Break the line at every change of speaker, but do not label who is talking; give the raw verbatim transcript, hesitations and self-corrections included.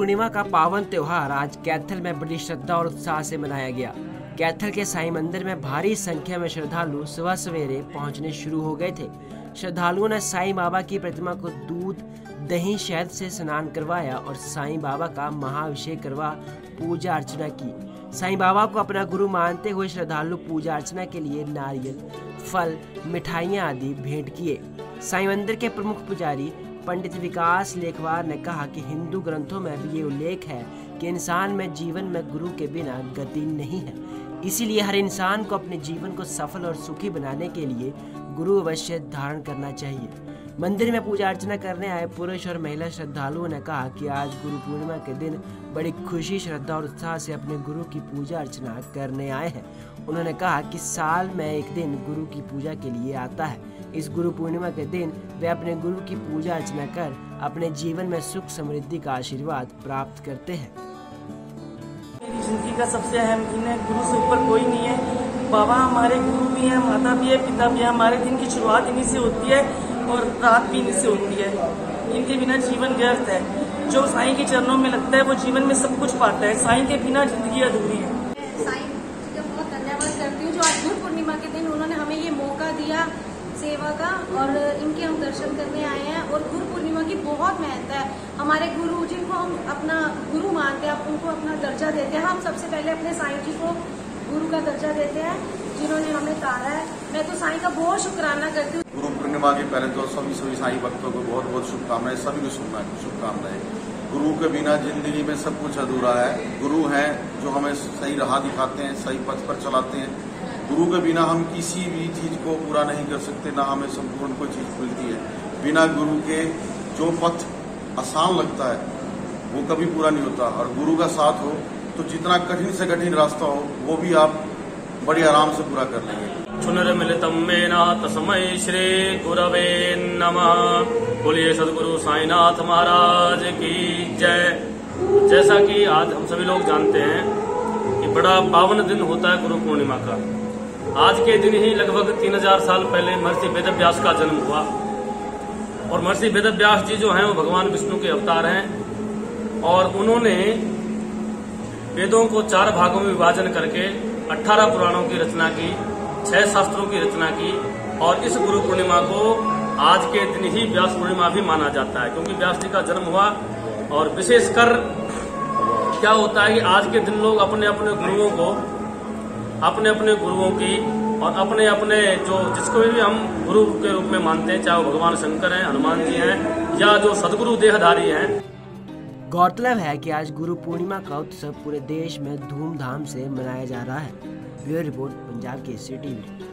पूर्णिमा का पावन त्योहार आज कैथल में बड़ी श्रद्धा और उत्साह से मनाया गया। कैथल के साईं मंदिर में भारी संख्या में श्रद्धालु सुबह सवेरे पहुंचने शुरू हो गए थे। श्रद्धालुओं ने साईं बाबा की प्रतिमा को दूध दही शहद से स्नान करवाया और साईं बाबा का महाअभिषेक करवा पूजा अर्चना की। साईं बाबा को अपना गुरु मानते हुए श्रद्धालु पूजा अर्चना के लिए नारियल, फल, मिठाइयां आदि भेंट किए। साईं मंदिर के प्रमुख पुजारी पंडित विकास लेखवार ने कहा कि हिंदू ग्रंथों में भी ये उल्लेख है कि इंसान में जीवन में गुरु के बिना गति नहीं है, इसीलिए हर इंसान को अपने जीवन को सफल और सुखी बनाने के लिए गुरु अवश्य धारण करना चाहिए। मंदिर में पूजा अर्चना करने आए पुरुष और महिला श्रद्धालुओं ने कहा कि आज गुरु पूर्णिमा के दिन बड़ी खुशी, श्रद्धा और उत्साह से अपने गुरु की पूजा अर्चना करने आए हैं। उन्होंने कहा कि साल में एक दिन गुरु की पूजा के लिए आता है। इस गुरु पूर्णिमा के दिन वे अपने गुरु की पूजा अर्चना कर अपने जीवन में सुख समृद्धि का आशीर्वाद प्राप्त करते हैं।
मेरी जिंदगी का सबसे अहम दिन है। गुरु से ऊपर कोई नहीं है। बाबा हमारे गुरु भी हैं, माता भी है, पिता भी है। हमारे दिन की शुरुआत इन्हीं से होती है और रात भी इन्हीं से होती है। इनके बिना जीवन व्यर्थ है। जो साईं के चरणों में लगता है वो जीवन में सब कुछ पाता है। साईं के बिना जिंदगी अधूरी है।
साईं का बहुत धन्यवाद करती हूँ जो आज गुरु पूर्णिमा के दिन उन्होंने हमें ये मौका दिया सेवा का, और इनके हम दर्शन करने आए हैं। और गुरु पूर्णिमा की बहुत महत्ता है। हमारे गुरु जिनको हम अपना गुरु मानते हैं, उनको अपना दर्जा देते हैं। हम सबसे पहले अपने साईं जी को गुरु का दर्जा देते हैं, जिन्होंने हमें तारा है। मैं तो साईं का बहुत शुक्राना करती हूँ।
गुरु पूर्णिमा के पहले तो सभी सभी साईं भक्तों को बहुत बहुत शुभकामनाएं, सभी को शुभकामनाएं। गुरु के बिना जिंदगी में सब कुछ अधूरा है। गुरु हैं जो हमें सही राह दिखाते हैं, सही पथ पर चलाते हैं। गुरु के बिना हम किसी भी चीज को पूरा नहीं कर सकते, ना हमें संपूर्ण कोई चीज मिलती है। बिना गुरु के जो पथ आसान लगता है वो कभी पूरा नहीं होता, और गुरु का साथ हो तो जितना कठिन से कठिन रास्ता हो वो भी आप बड़ी आराम से पूरा कर लेंगे।
पुनर्मिलितं मेन तस्मै श्री गुरवे नमः। बोलिए सदगुरु साईनाथ महाराज की जय। जैसा कि आज हम सभी लोग जानते हैं कि बड़ा पावन दिन होता है गुरु पूर्णिमा का। आज के दिन ही लगभग तीन हजार साल पहले महर्षि वेदव्यास का जन्म हुआ, और महर्षि वेदव्यास जी जो हैं वो भगवान विष्णु के अवतार हैं, और उन्होंने वेदों को चार भागों में विभाजन करके अठारह पुराणों की रचना की, छह शास्त्रों की रचना की। और इस गुरु पूर्णिमा को आज के दिन ही व्यास पूर्णिमा भी माना जाता है, क्योंकि व्यास जी का जन्म हुआ। और विशेषकर क्या होता है कि आज के दिन लोग अपने अपने गुरुओं को, अपने अपने गुरुओं की और अपने अपने जो जिसको भी हम गुरु के रूप में मानते हैं, चाहे वो भगवान शंकर हैं, हनुमान जी हैं, या जो सदगुरु देहधारी हैं।
गौरतलब है कि आज गुरु पूर्णिमा का उत्सव पूरे देश में धूमधाम से मनाया जा रहा है। Bureau report, Punjab Kesari TV.